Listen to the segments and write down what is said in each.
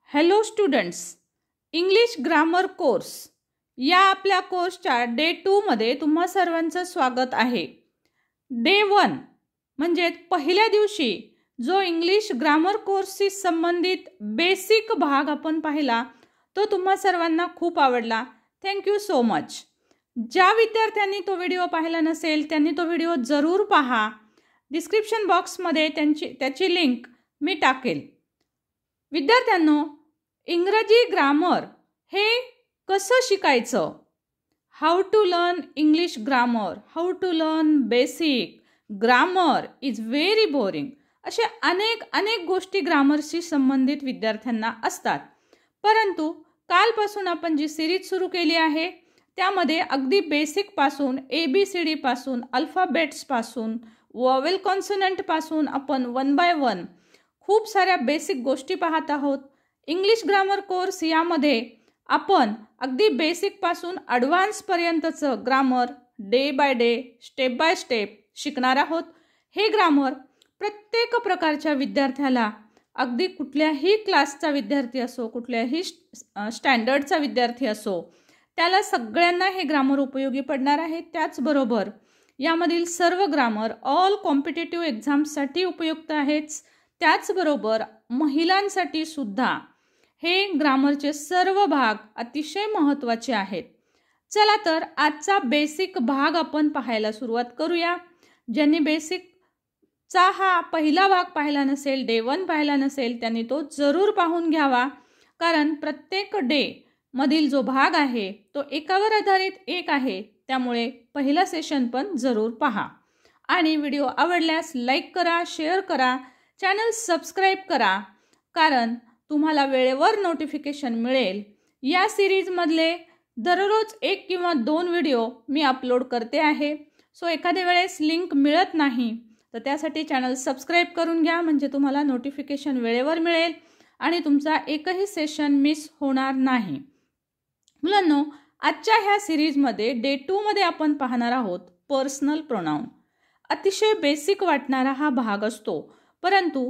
Hello students, English grammar course या आपल्या कोर्सच्या डे 2 मध्ये तुम्हा सर्वांचं स्वागत आहे। डे 1 म्हणजे पहिल्या दिवशी जो इंग्लिश ग्रामर कोर्सशी संबंधित बेसिक भाग आपण पाहिला तो तुम्हा सर्वांना खूप आवडला। Thank you so much. ज्या विद्यार्थ्यांनी तो व्हिडिओ पाहिला नसेल त्यांनी तो व्हिडिओ जरूर पहा। डिस्क्रिप्शन बॉक्समध्ये त्याची लिंक मी टाकेल। विद्यार्थ्यांनो, इंग्रजी ग्रामर हे कसं शिकायचं, how to learn English grammar, how to learn basic grammar is very boring, असे अनेक गोष्टी ग्रामरशी संबंधित विद्यार्थ्यांना असतात। परंतु कालपासून आपण जी सिरीज सुरू केली आहे त्यामध्ये अगदी बेसिक पासून ABCD पासून अल्फाबेट्स पासून वॉवेल कॉन्सोनंट पासून आपण 1 बाय 1 खूप साऱ्या बेसिक गोष्टी पाहत आहोत। इंग्लिश ग्रामर कोर्स यामध्ये आपण अगदी बेसिक पासून ॲडव्हान्स पर्यंतचं grammar day by day step by step शिकणार आहोत। हे ग्रामर प्रत्येक प्रकारच्या विद्यार्थ्याला, अगदी कुठल्याही क्लासचा विद्यार्थी असो, कुठल्याही स्टँडर्डचा विद्यार्थी असो, त्याला सगळ्यांना हे ग्रामर उपयोगी पडणार आहे। त्याचबरोबर यामधील सर्व ग्रामर ऑल कॉम्पिटिटिव्ह एक्झाम्ससाठी उपयुक्त आहेत। त्याचबरोबर महिलांसाठी सुद्धा हे ग्रामरचे सर्व भाग अतिशय महत्त्वाचे आहेत। चला तर आजचा बेसिक भाग आपण पाहायला सुरुवात करूया। ज्यांनी बेसिकचा हा पहिला भाग पाहिला नसेल, डे 1 पाहिला नसेल, त्यांनी तो जरूर पाहून घ्यावा, कारण प्रत्येक डे मधील जो भाग आहे तो एकावर आधारित एक आहे। त्यामुळे पहिला सेशन पण जरूर पहा आणि व्हिडिओ आवडल्यास लाईक करा, शेअर करा, चॅनल सबस्क्राईब करा, कारण तुम्हाला वेळेवर नोटिफिकेशन मिळेल। या सिरीजमधले दररोज 1 किंवा 2 व्हिडिओ मी अपलोड करते आहे। सो एखाद्या वेळेस लिंक मिळत नाही तर त्यासाठी चॅनल सबस्क्राईब करून घ्या, म्हणजे तुम्हाला नोटिफिकेशन वेळेवर मिळेल आणि तुमचा एकही सेशन मिस होणार नाही। मुलांनो, आजच्या ह्या सिरीजमध्ये डे 2 मध्ये आपण पाहणार आहोत पर्सनल प्रोनाउन। अतिशय बेसिक वाटणारा हा भाग असतो, परंतु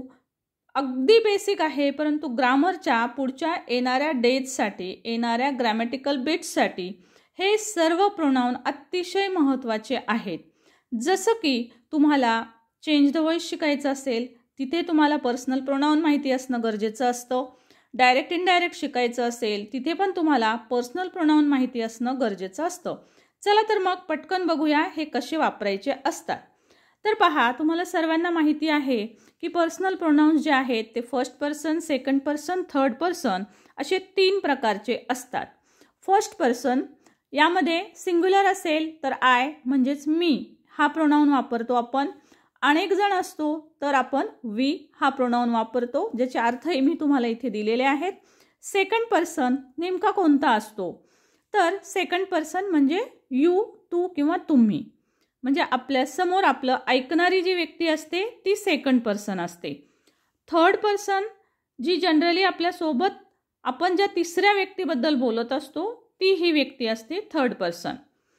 अगदी बेसिक आहे, परंतु ग्रामरच्या पुढच्या येणाऱ्या डेजसाठी, येणाऱ्या ग्रॅमॅटिकल बिट्ससाठी हे सर्व प्रोनाउन अतिशय महत्त्वाचे आहेत। जसं की तुम्हाला चेंज द वॉइस शिकायचं असेल, तिथे तुम्हाला पर्सनल प्रोनाउन माहिती असणं गरजेचं असतं। डायरेक्ट इनडायरेक्ट शिकायचं असेल, तिथे पण तुम्हाला पर्सनल प्रोनाउन माहिती असणं गरजेचं असतं। चला तर मग पटकन बघूया हे कसे वापरायचे असतात। तर पहा, तुम्हाला सर्वांना माहिती आहे की पर्सनल प्रोनाउन्स जे आहेत ते first person, second person, third person असे 3 प्रकारचे असतात। फर्स्ट पर्सन यामध्ये सिंग्युलर असेल तर आय म्हणजेच मी हा प्रोनाउन वापरतो आपण। अनेक जण असतो तर आपण वी हा प्रोनाउन वापरतो, ज्याचे अर्थही मी तुम्हाला इथे दिलेले आहेत। सेकंड पर्सन नेमका कोणता असतो, तर सेकंड पर्सन म्हणजे यू, तू किंवा तुम्ही, म्हणजे आपल्या समोर आपलं ऐकणारी जी व्यक्ती असते ती सेकंड पर्सन असते। थर्ड पर्सन जी जनरली आपल्या सोबत आपण ज्या तिसऱ्या व्यक्तीबद्दल बोलत असतो ती ही व्यक्ती असते थर्ड पर्सन।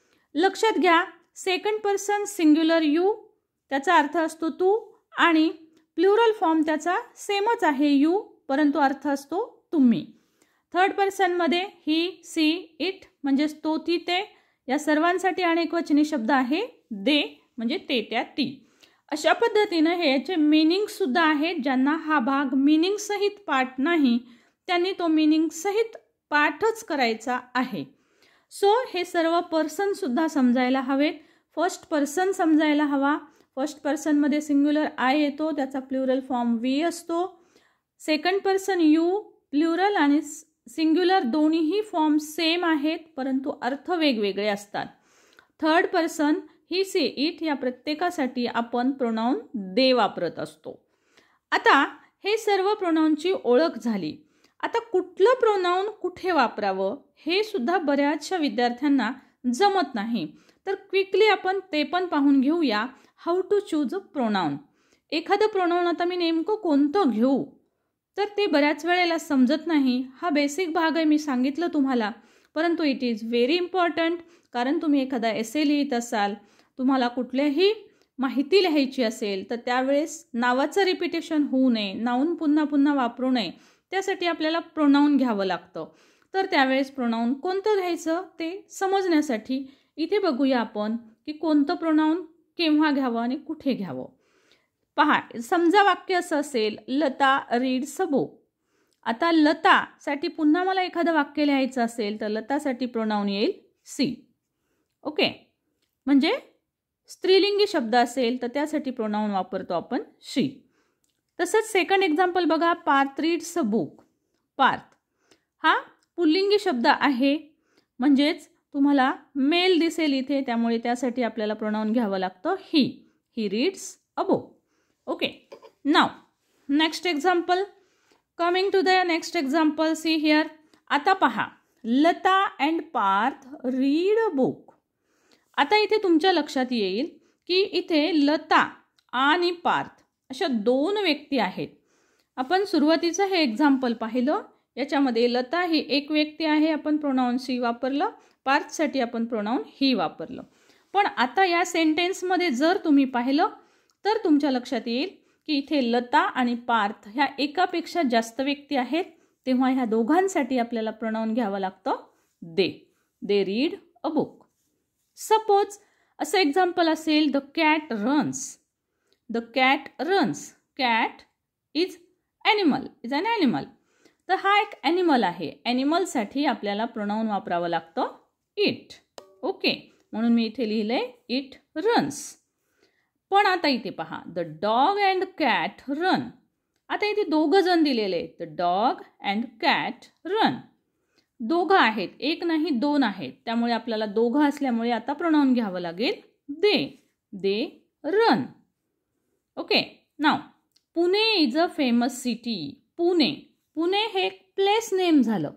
लक्षात घ्या, सेकंड पर्सन सिंग्युलर यू त्याचा अर्थ असतो तू, आणि प्लुरल फॉर्म त्याचा सेमच आहे यू, परंतु अर्थ असतो तुम्ही। थर्ड पर्सनमध्ये ही, सी, इट म्हणजे तो, ती, ते या सर्वांसाठी अनेकवचनी शब्द आहे दे म्हणजे ते, त्या, ती। अशा पद्धतीने हे याचे मीनिंग सुद्धा आहेत। ज्यांना हा भाग मीनिंग सहित पाठ नाही त्यांनी तो मीनिंग सहित पाठच करायचा आहे। सो हे सर्व पर्सन सुद्धा समजायला हवेत। फर्स्ट पर्सन समजायला हवा। फर्स्ट पर्सन मध्ये सिंग्युलर आय येतो, त्याचा प्लुरल फॉर्म वी असतो। सेकंड पर्सन यू प्लुरल आणि सिंग्युलर दोन्हीही फॉर्म सेम आहेत, परंतु अर्थ वेगवेगळे असतात। Third person he, she, it या प्रत्येकासाठी आपण प्रोनाउन दे वापरत असतो। आता हे सर्व प्रोनाउनची ओळख झाली। आता कुठलं प्रोनाउन कुठे वापरावं हे सुद्धा बऱ्याचशा विद्यार्थ्यांना जमत नाही, तर क्विकली आपण ते पण पाहून घेऊया। How to choose a pronoun. एखादं प्रोनाउन आता मी नेमकं कोणतं घेऊ तर ते बऱ्याच वेळेला समजत नाही। हा बेसिक भाग आहे, मी सांगितलं तुम्हाला, परंतु इट इज व्हेरी इम्पॉर्टंट, कारण तुम्ही एखादा एसे लिहित असाल, तुम्हाला कुठल्याही माहिती लिहायची असेल तर त्यावेळेस नावाचं रिपिटेशन होऊ नये, नाऊन पुन्हा पुन्हा वापरू नये, त्यासाठी आपल्याला प्रोनाऊन घ्यावं लागतं. तर त्यावेळेस प्रोनाऊन कोणतं घ्यायचं ते समजण्यासाठी इथे बघूया आपण की कोणतं प्रोनाऊन केव्हा घ्यावं आणि कुठे घ्यावं. पहा, समजा वाक्य असं असेल, लता रीड्स अ बुक. आता लतासाठी पुन्हा मला एखादं वाक्य लिहायचं असेल तर लतासाठी प्रोनाऊन येईल सी. ओके, म्हणजे स्त्रीलिंगी शब्द असेल तर त्यासाठी प्रोनाऊन वापरतो आपण शी. तसंच सेकंड एक्झाम्पल बघा, Parth reads a book. Parth हा पुल्लिंगी शब्द आहे, म्हणजेच तुम्हाला मेल दिसेल इथे, त्यामुळे त्यासाठी आपल्याला प्रोनाऊन घ्यावं लागतं he. He reads a book. Okay, now next example. Coming to the next example, see here. आता पहा, Lata and Parth read a book. आता इथे तुमच्या लक्षात येईल की इथे लता आणि पार्थ अशा दोन व्यक्ती आहेत. आपण सुरुवातीचं हे एक्झाम्पल पाहिलं, याच्यामध्ये लता ही एक व्यक्ती आहे, आपण प्रोनाऊन सी वापरलं. पार्थसाठी आपण प्रोनाऊन ही वापरलं. पण आता या सेंटेन्समध्ये जर तुम्ही पाहिलं तर तुमच्या लक्षात येईल की इथे लता आणि पार्थ ह्या एकापेक्षा जास्त व्यक्ती आहेत, तेव्हा ह्या दोघांसाठी आपल्याला प्रोनाऊन घ्यावं लागतं they. They read a book. Suppose असं एक्झाम्पल असेल, the cat runs. The cat runs. Cat is animal, is an animal. तर हा एक ॲनिमल आहे. ॲनिमलसाठी आपल्याला प्रोनाऊन वापरावं लागतं इट. ओके, म्हणून मी इथे लिहिलंय इट रन्स. पण आता इथे पहा, the dog and cat run. आता इथे दोघं जण दिलेले आहेत, the dog and cat run. दोघं आहेत, एक नाही दोन आहेत, त्यामुळे आपल्याला दोघं असल्यामुळे आता प्रोनाऊन घ्यावं लागेल they. They run. Okay, now Pune is a famous city. Pune. Pune हे एक प्लेस नेम झालं.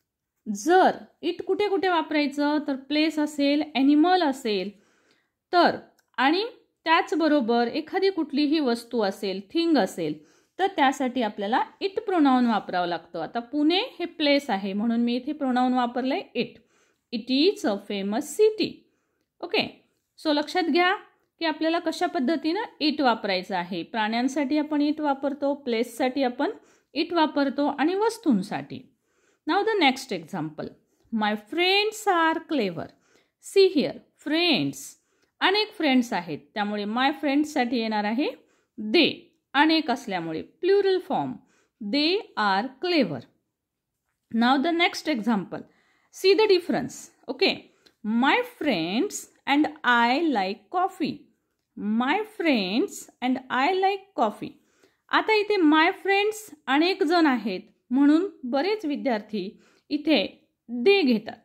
जर इट कुठे कुठे वापरायचं तर प्लेस असेल, ॲनिमल असेल तर, आणि त्याचबरोबर एखादी कुठलीही वस्तू असेल, थिंग असेल तर त्यासाठी आपल्याला इट प्रोनाऊन वापरावं लागतं. आता पुणे हे प्लेस आहे म्हणून मी इथे प्रोनाऊन वापरलंय it. It is a famous city. Okay, so लक्षात घ्या की आपल्याला कशा पद्धतीनं इट वापरायचं आहे. प्राण्यांसाठी आपण इट वापरतो, प्लेससाठी आपण इट वापरतो आणि वस्तूंसाठी. Now the next example, my friends are clever. See here, friends अनेक फ्रेंड्स आहेत, त्यामुळे माय फ्रेंड्ससाठी येणार आहे दे. अनेक असल्यामुळे plural form, they are clever. Now the next example, see the difference. Okay, my friends and I like coffee. My friends and I like coffee. आता इथे माय फ्रेंड्स अनेक जण आहेत म्हणून बरेच विद्यार्थी इथे दे घेतात.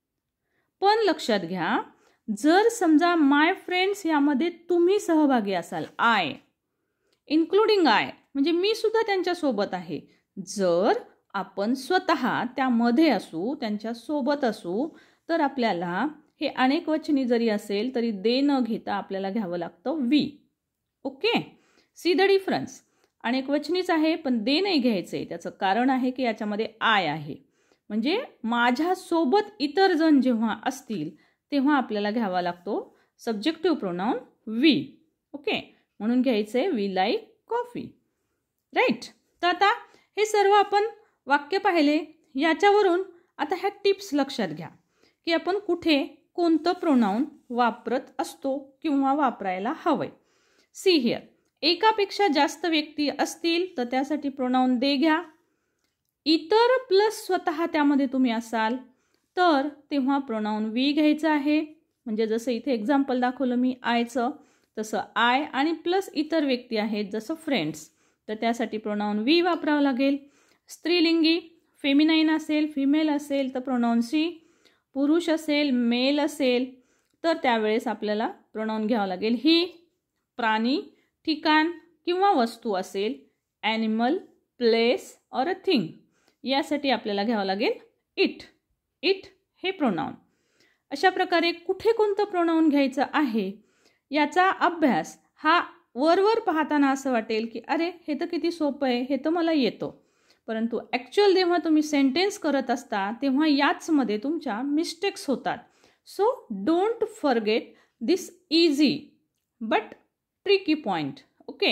पण लक्षात घ्या, जर समजा माय फ्रेंड्स यामध्ये तुम्ही सहभागी असाल, आय इन्क्लुडिंग आय, म्हणजे मी सुद्धा त्यांच्यासोबत आहे. जर आपण स्वतः त्यामध्ये असू, त्यांच्या सोबत असू, तर आपल्याला हे अनेक वचनी जरी असेल तरी दे न घेता आपल्याला घ्यावं लागतं we. Okay, see the difference. अनेक वचनीच आहे पण दे नाही घ्यायचे. त्याचं कारण आहे की याच्यामध्ये आय आहे, म्हणजे माझ्यासोबत इतर जण जेव्हा असतील तेव्हा आपल्याला घ्यावा लागतो सब्जेक्टिव्ह प्रोनाऊन वी. ओके, म्हणून घ्यायचे वी लाईक कॉफी. राईट. तर आता हे सर्व आपण वाक्य पाहिले, याच्यावरून आता ह्या टिप्स लक्षात घ्या की आपण कुठे कोणतं प्रोनाऊन वापरत असतो किंवा वापरायला हवंय. सी हिअर, एकापेक्षा जास्त व्यक्ती असतील तर त्यासाठी प्रोनाऊन दे घ्या. इतर प्लस स्वतः त्यामध्ये तुम्ही असाल तर तेव्हा प्रोनाऊन वी घ्यायचं आहे. म्हणजे जसं इथे एक्झाम्पल दाखवलं मी आयचं, तसं आय आणि प्लस इतर व्यक्ती आहेत जसं फ्रेंड्स, तर त्यासाठी प्रोनाऊन वी वापरावं लागेल. स्त्रीलिंगी फेमिनाईन असेल, फिमेल असेल तर प्रोनाऊन सी. पुरुष असेल, मेल असेल तर त्यावेळेस आपल्याला प्रोनाऊन घ्यावं लागेल ही. प्राणी, ठिकाण किंवा वस्तू असेल, animal, place or a thing, यासाठी आपल्याला घ्यावं लागेल इट. इट हे प्रोनाऊन. अशा प्रकारे कुठे कोणतं प्रोनाऊन घ्यायचं आहे याचा अभ्यास हा वरवर पाहताना असं वाटेल की अरे हे तर किती सोपं आहे, हे तर मला येतं. परंतु ॲक्च्युअल जेव्हा तुम्ही सेंटेन्स करत असता तेव्हा याचमध्ये तुमच्या मिस्टेक्स होतात. So don't forget this easy but tricky point. Okay,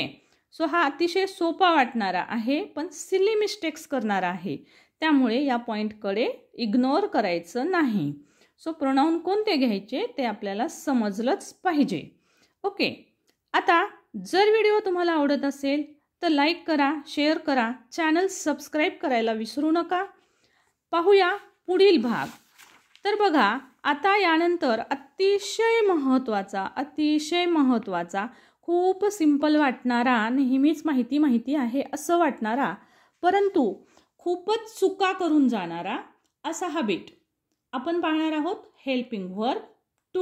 so हा अतिशय सोपा वाटणारा आहे पण सिली मिस्टेक्स करणारा आहे, त्यामुळे या पॉईंटकडे इग्नोर करायचं नाही. सो प्रोनाऊन कोणते घ्यायचे ते आपल्याला समजलंच पाहिजे. ओके, आता जर व्हिडिओ तुम्हाला आवडत असेल तर लाईक करा, शेअर करा, चॅनल सबस्क्राईब करायला विसरू नका. पाहूया पुढील भाग. तर बघा, आता यानंतर अतिशय महत्त्वाचा खूप सिंपल वाटणारा, नेहमीच माहिती आहे असं वाटणारा परंतु खूपच चुका करून जाणारा असा हा बिट आपण पाहणार आहोत. हेल्पिंग वर्ब टू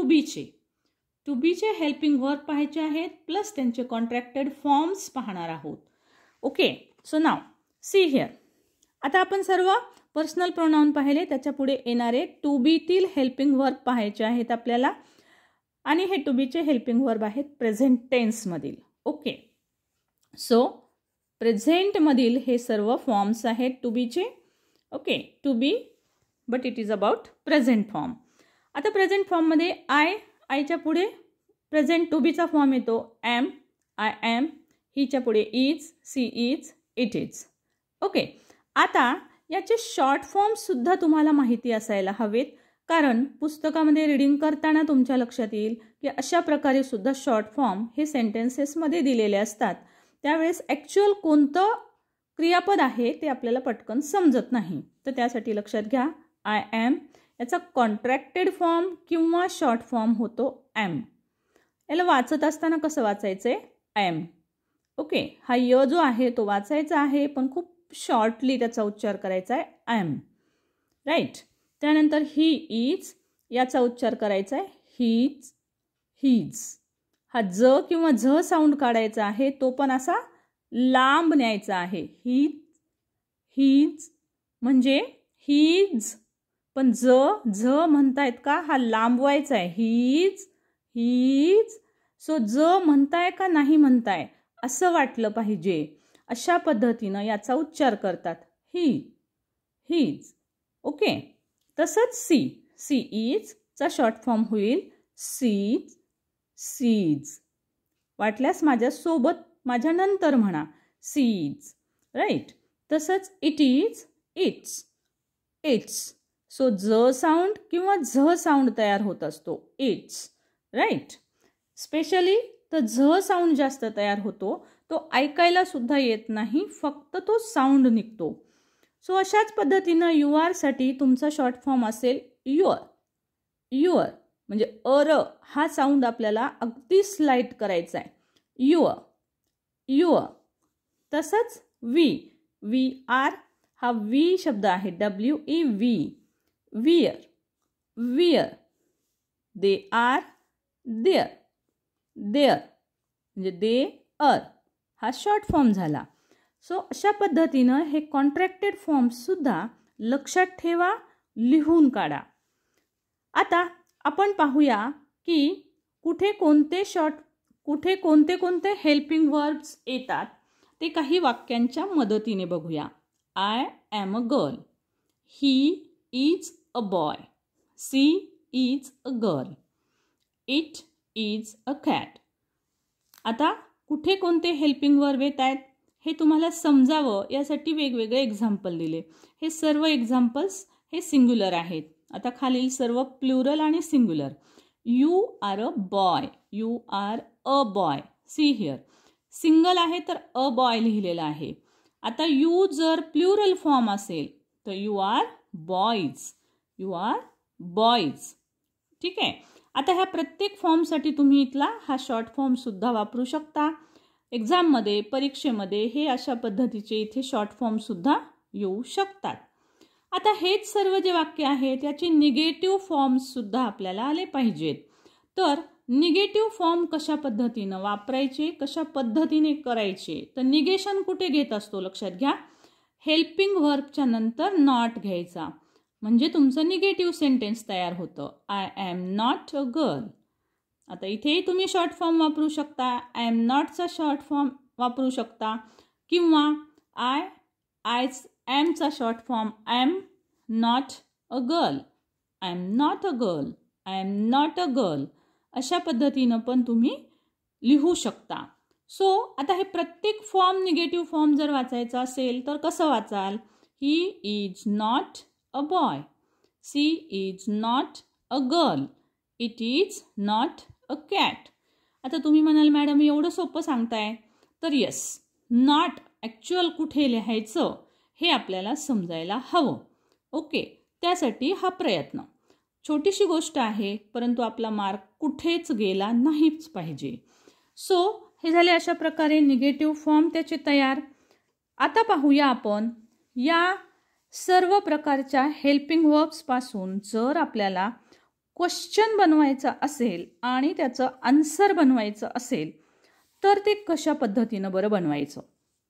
बीचे हेल्पिंग वर्ब पाहायचे आहेत, प्लस त्यांचे कॉन्ट्रॅक्टेड फॉर्म्स पाहणार आहोत. Okay, so now see here. आता आपण सर्व पर्सनल प्रोनाउन पाहिले, त्याच्या पुढे येणारे टू बीतील हेल्पिंग वर्ब पाहायचे आहेत आपल्याला, आणि हे टू बीचे हेल्पिंग वर्ब आहेत प्रेझेंट टेन्समधील. ओके, सो प्रेझेंटमधील हे सर्व फॉर्म्स आहेत टू बीचे. Okay, to be but it is about present form. आता प्रेझेंट फॉर्ममध्ये आयच्या पुढे प्रेझेंट टू बीचा फॉर्म येतो एम, आय एम. हिच्या पुढे is, she is, it is. Okay, आता याचे शॉर्ट फॉर्म्स सुद्धा तुम्हाला माहिती असायला हवेत, कारण पुस्तकामध्ये रीडिंग करताना तुमच्या लक्षात येईल की अशा प्रकारे सुद्धा शॉर्ट फॉर्म हे सेंटेन्सेसमध्ये दिलेले असतात. त्यावेळेस ॲक्च्युअल कोणतं क्रियापद आहे ते आपल्याला पटकन समजत नाही, तर त्यासाठी लक्षात घ्या आय एम याचा कॉन्ट्रॅक्टेड फॉर्म किंवा शॉर्ट फॉर्म होतो एम. याला वाचत असताना कसं वाचायचं आहे एम. ओके, हा य जो आहे तो वाचायचा आहे पण खूप शॉर्टली त्याचा उच्चार करायचा आहे एम. राईट. त्यानंतर ही इज याचा उच्चार करायचा आहे हीज, हीज. हा ज किंवा झ साऊंड काढायचा आहे, तो पण असा लांब न्यायचा आहे. हीज, हीज म्हणजे हीज, पण झ म्हणतायत का हा लांबवायचा आहे. His, his. सो ज म्हणताय का नाही म्हणताय असं वाटलं पाहिजे, अशा पद्धतीनं याचा उच्चार करतात. हीज. ओके, तसंच सी इज चा शॉर्ट फॉर्म होईल सीज, सीज. वाटल्यास माझ्यासोबत माझ्या नंतर म्हणा सीज. राईट. तसंच it is, it's, it's. So ज साऊंड किंवा झ साऊंड तयार होत असतो इट्स. राईट. स्पेशली तर झ साऊंड जास्त तयार होतो, तो ऐकायला सुद्धा येत नाही, फक्त तो साऊंड निघतो. सो अशाच पद्धतीनं यू आर साठी तुमचा शॉर्ट फॉर्म असेल युअर. युअर म्हणजे अर हा साऊंड आपल्याला अगदी स्लाइट करायचा आहे. You're, you're. तसंच वी आर हा वी शब्द आहे WE we. We're, we're. They are, they're, they're म्हणजे दे अर हा शॉर्ट फॉर्म झाला. सो अशा पद्धतीनं हे कॉन्ट्रॅक्टेड फॉर्म्ससुद्धा लक्षात ठेवा, लिहून काढा. आता आपण पाहूया की कुठे कोणते हेल्पिंग वर्ब्स येतात ते काही वाक्यांच्या मदतीने बघूया. I am a girl, he is a boy, she is a girl, it is a cat. आता कुठे कोणते हेल्पिंग वर्ब येत आहेत हे तुम्हाला समजावं यासाठी वेगवेगळे एक्झाम्पल दिले. हे सर्व एक्झाम्पल्स हे सिंग्युलर आहेत. आता खालील सर्व प्लुरल आणि singular. You are a boy, you are a boy. See here single आहे तर अ बॉय लिहिलेलं आहे. आता यू जर प्लुरल फॉर्म असेल तर you are boys, you are boys. ठीक आहे. आता ह्या प्रत्येक फॉर्मसाठी तुम्ही इथला हा शॉर्ट फॉर्म सुद्धा वापरू शकता. एक्झाममध्ये, परीक्षेमध्ये हे अशा पद्धतीचे इथे शॉर्ट फॉर्म सुद्धा येऊ शकतात. आता हेच सर्व जे वाक्य आहेत याचे निगेटिव्ह फॉर्म्स सुद्धा आपल्याला आले पाहिजेत. तर निगेटिव्ह फॉर्म कशा पद्धतीनं वापरायचे, कशा पद्धतीने करायचे, तर निगेशन कुठे घेत असतो लक्षात घ्या. हेल्पिंग वर्बच्या नंतर नॉट घ्यायचा, म्हणजे तुमचं निगेटिव्ह सेंटेन्स तयार होतं. I am not a girl. आता इथेही तुम्ही शॉर्ट फॉर्म वापरू शकता. आय एम नॉटचा शॉर्ट फॉर्म वापरू शकता किंवा आय एमचा short form I am not a girl, I am not a girl, I am not a girl. अशा पद्धतीनं पण तुम्ही लिहू शकता. सो आता हे प्रत्येक फॉर्म निगेटिव्ह फॉर्म जर वाचायचा असेल तर कसं वाचाल? He is not a boy, she is not a girl, it is not a cat. आता तुम्ही म्हणाल मॅडम एवढं सोपं सांगताय, तर येस, नॉट ॲक्च्युअल कुठे लिहायचं हे आपल्याला समजायला हवं. ओके, त्यासाठी हा प्रयत्न. छोटीशी गोष्ट आहे, परंतु आपला मार्क कुठेच गेला नाहीच पाहिजे. सो हे झाले अशा प्रकारे निगेटिव्ह फॉर्म त्याचे तयार. आता पाहूया आपण या सर्व प्रकारच्या हेल्पिंग वर्ब्सपासून जर आपल्याला क्वेश्चन बनवायचा असेल आणि त्याचं आन्सर बनवायचं असेल तर ते कशा पद्धतीनं बरं बनवायचं.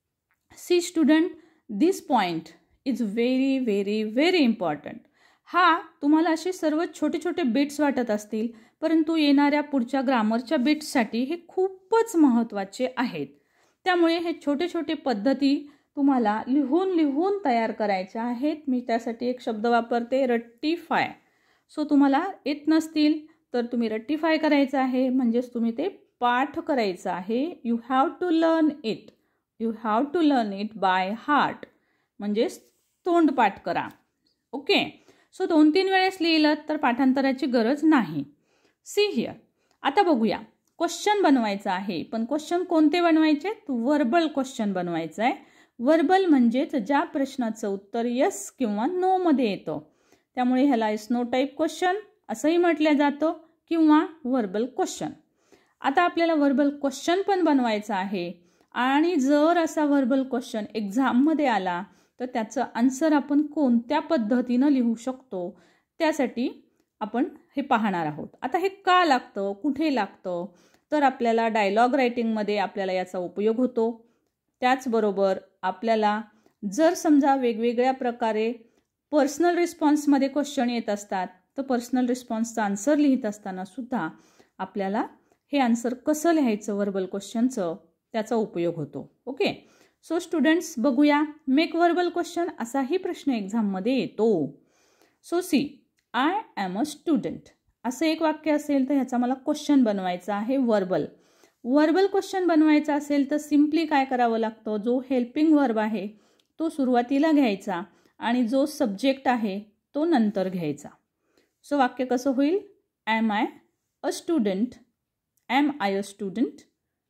See student, this point is very very very important. हा तुम्हाला असे सर्व छोटे छोटे बिट्स वाटत असतील, परंतु येणाऱ्या पुढच्या ग्रामरच्या बिट्ससाठी हे खूपच महत्त्वाचे आहेत. त्यामुळे हे छोटे छोटे पद्धती तुम्हाला लिहून लिहून तयार करायच्या आहेत. मी त्यासाठी एक शब्द वापरते, रट्टीफाय. सो तुम्हाला येत नसतील तर तुम्ही रट्टीफाय करायचं आहे, म्हणजेच तुम्ही ते पाठ करायचं आहे. You have to learn it, you have to learn it by heart, म्हणजेच तोंडपाठ करा. ओके, सो 2-3 वेळेस लिहिलं तर पाठांतराची गरज नाही. सी हिअर, आता बघूया. क्वेश्चन बनवायचा आहे, पण क्वेश्चन कोणते बनवायचे? वर्बल क्वेश्चन बनवायचं आहे. वर्बल म्हणजेच ज्या प्रश्नाचं उत्तर येस किंवा नो मध्ये येतं, त्यामुळे ह्याला येस नो टाईप क्वेश्चन असंही म्हटलं जातं किंवा वर्बल क्वेश्चन. आता आपल्याला वर्बल क्वेश्चन पण बनवायचं आहे आणि जर असा वर्बल क्वेश्चन एक्झाममध्ये आला तर त्याचं आन्सर आपण कोणत्या पद्धतीनं लिहू शकतो त्यासाठी आपण हे पाहणार आहोत. आता हे का लागतं, कुठे लागतं, तर आपल्याला डायलॉग रायटिंगमध्ये आपल्याला याचा उपयोग होतो. त्याचबरोबर आपल्याला जर समजा वेगवेगळ्या प्रकारे पर्सनल रिस्पॉन्समध्ये क्वेश्चन येत असतात तर पर्सनल रिस्पॉन्सचा आन्सर लिहित असताना सुद्धा आपल्याला हे आन्सर कसं लिहायचं वर्बल क्वेश्चनचं त्याचा उपयोग होतो. ओके, सो स्टुडंट्स बघूया. मेक वर्बल क्वेश्चन असाही प्रश्न एक्झाममध्ये येतो. So see, I am a student असं एक वाक्य असेल तर ह्याचा मला क्वेश्चन बनवायचा आहे वर्बल. वर्बल क्वेश्चन बनवायचा असेल तर सिम्पली काय करावं लागतं, जो हेल्पिंग वर्ब आहे तो सुरुवातीला घ्यायचा आणि जो सब्जेक्ट आहे तो नंतर घ्यायचा. सो वाक्य कसं होईल? Am I a student, am I a student,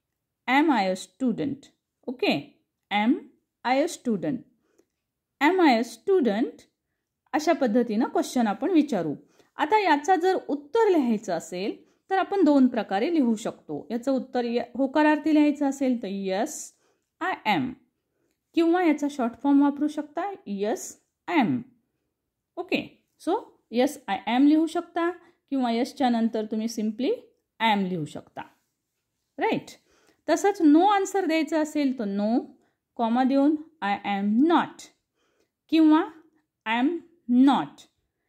am I a student. Okay, am I a student, am I a student. अशा पद्धतीनं क्वेश्चन आपण विचारू. आता याचा जर उत्तर लिहायचं असेल तर आपण 2 प्रकारे लिहू शकतो. याचं उत्तर होकारार्थी लिहायचं असेल तर यस आय ॲम, किंवा याचा शॉर्ट फॉर्म वापरू शकता yes am. Okay, so yes I am लिहू शकता किंवा यसच्या नंतर तुम्ही सिम्पली ॲम लिहू शकता. राईट. तसंच नो आन्सर द्यायचं असेल तर नो कॉमा देऊन आय ॲम नॉट किंवा I am not.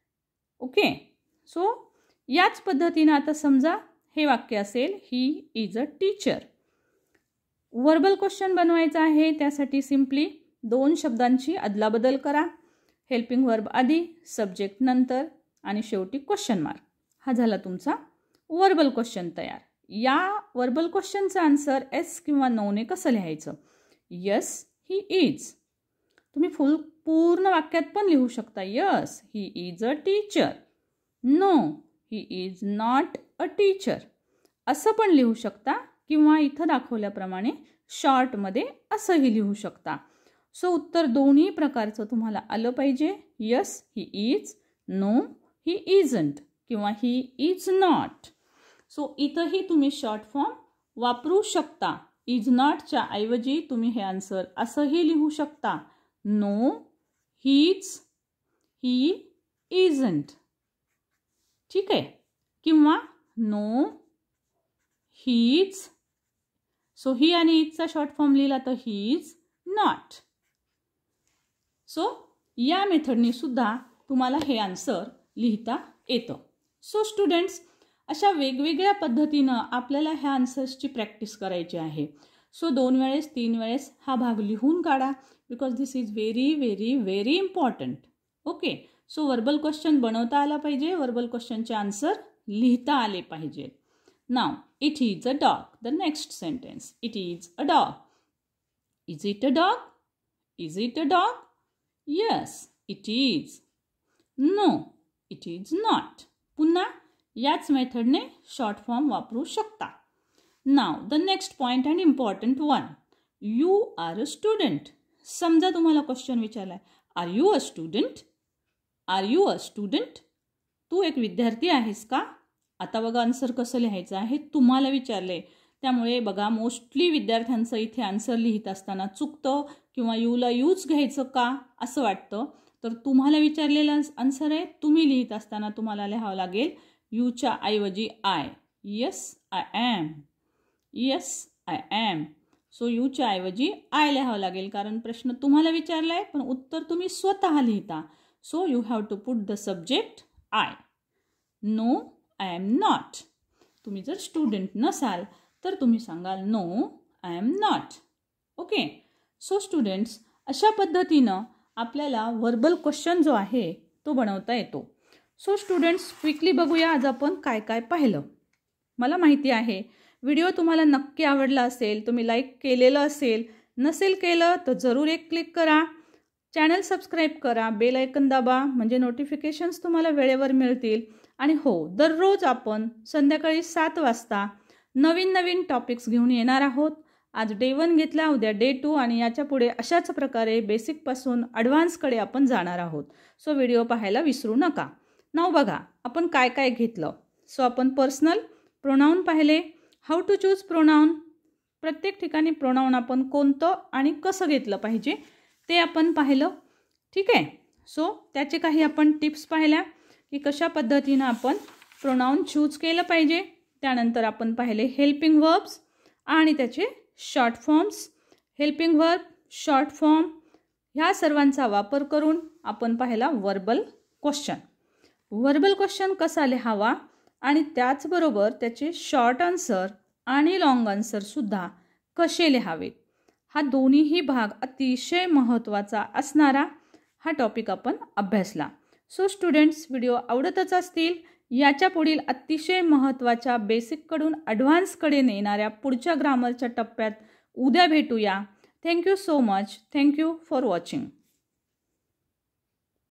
Okay, so याच पद्धतीनं आता समजा हे वाक्य असेल he is a teacher. Verbal question बनवायचा आहे, त्यासाठी सिम्पली 2 शब्दांची अदलाबदल करा. हेल्पिंग वर्ब आधी, सब्जेक्ट नंतर आणि शेवटी क्वेश्चन मार्क. हा झाला तुमचा वर्बल क्वेश्चन तयार. या वर्बल क्वेश्चनचा आन्सर एस किंवा नोने कसं लिहायचं? Yes he is. तुम्ही पूर्ण वाक्यात पण लिहू शकता. Yes he is a teacher, no he is not a teacher असं पण लिहू शकता, किंवा इथं दाखवल्याप्रमाणे शॉर्टमध्ये असंही लिहू शकता. सो उत्तर दोन्ही प्रकारचं तुम्हाला आलं पाहिजे. Yes he is, no he isn't किंवा ही इज नॉट. सो इथंही तुम्ही शॉर्ट फॉर्म वापरू शकता. इज नॉटच्या ऐवजी तुम्ही हे आन्सर असंही लिहू शकता. No he's, he isn't. ठीक आहे, किंवा नो हीज. सो ही आणि इजचा शॉर्ट फॉर्म लिहिला तर ही इज नॉट. सो या मेथडनी सुद्धा तुम्हाला हे आन्सर लिहिता येतं. सो स्टुडंट्स, अशा वेगवेगळ्या पद्धतीनं आपल्याला ह्या आन्सर्सची प्रॅक्टिस करायची आहे. सो 2 वेळेस 3 वेळेस हा भाग लिहून काढा, because this is very very very important. Okay, so verbal question बनवता आला पाहिजे, वर्बल क्वेश्चनचे आन्सर लिहिता आले पाहिजे. Now, it is a dog. The next sentence. It is a dog. Is it a dog? Is it a dog? Yes, it is. No, it is not. पुन्हा याच मेथडने short form वापरू शकता. Now, the next point and important one. You are a student. समजा तुम्हाला question विचारलाय. Are you a student? Are you a student? तू एक विद्यार्थी आहेस का? आता बघा आन्सर कसं लिहायचं आहे तुम्हाला विचारले. त्यामुळे बघा मोस्टली विद्यार्थ्यांचं इथे आन्सर लिहित असताना चुकतं किंवा यूला यूज घ्यायचं का असं वाटतं. तर तुम्हाला विचारलेलं आन्सर आहे. तुम्ही लिहित असताना तुम्हाला लिहावं लागेल यूच्या ऐवजी I. Yes I am. Yes I am. So यूच्या ऐवजी आय लिहावं लागेल कारण प्रश्न तुम्हाला विचारला आहे पण उत्तर तुम्ही स्वतः लिहिता. So you have to put the subject I. No I am not. तुम्ही जर स्टुडंट नसाल तर तुम्ही सांगाल no I am not. Okay. So students अशा पद्धतीनं आपल्याला वर्बल क्वेश्चन जो आहे तो बनवता येतो. सो स्टुडंट्स क्विकली बघूया आज आपण काय काय पाहिलं. मला माहिती आहे व्हिडिओ तुम्हाला नक्की आवडला असेल. तुम्ही लाईक केलेलं असेल. नसेल केलं तर जरूर एक क्लिक करा. चॅनल सबस्क्राईब करा. बेल आयकन दाबा म्हणजे नोटिफिकेशन्स तुम्हाला वेळेवर मिळतील. आणि हो दररोज आपण संध्याकाळी 7 वाजता नवीन नवीन टॉपिक्स घेऊन येणार आहोत. आज डे 1 घेतला, उद्या डे 2 आणि याच्या पुढे अशाच प्रकारे बेसिकपासून ॲडव्हान्सकडे आपण जाणार आहोत. सो व्हिडिओ पाहायला विसरू नका. नाव बघा आपण काय काय घेतलं. सो आपण पर्सनल प्रोनाऊन पाहिले. How to choose pronoun. प्रत्येक ठिकाणी प्रोनाऊन आपण कोणतं आणि कसं घेतलं पाहिजे ते आपण पाहिलं. ठीक आहे. सो त्याचे काही आपण टिप्स पाहिल्या की कशा पद्धतीनं आपण प्रोनाऊन चूज केलं पाहिजे. त्यानंतर आपण पाहिले हेल्पिंग वर्ब्स आणि त्याचे short forms. Helping verb, short form ह्या सर्वांचा वापर करून आपण पाहिला वर्बल क्वेश्चन. वर्बल क्वेश्चन कसा लिहावा आणि त्याचबरोबर त्याचे शॉर्ट आन्सर आणि लॉंग आन्सरसुद्धा कसे लिहावेत हा दोन्हीही भाग अतिशय महत्त्वाचा असणारा हा टॉपिक आपण अभ्यासला. सो स्टुडंट्स व्हिडिओ आवडतच असतील. याच्या पुढील अतिशय महत्त्वाच्या बेसिककडून ॲडव्हान्सकडे नेणाऱ्या पुढच्या ग्रामरच्या टप्प्यात उद्या भेटूया. Thank you so much. Thank you for watching.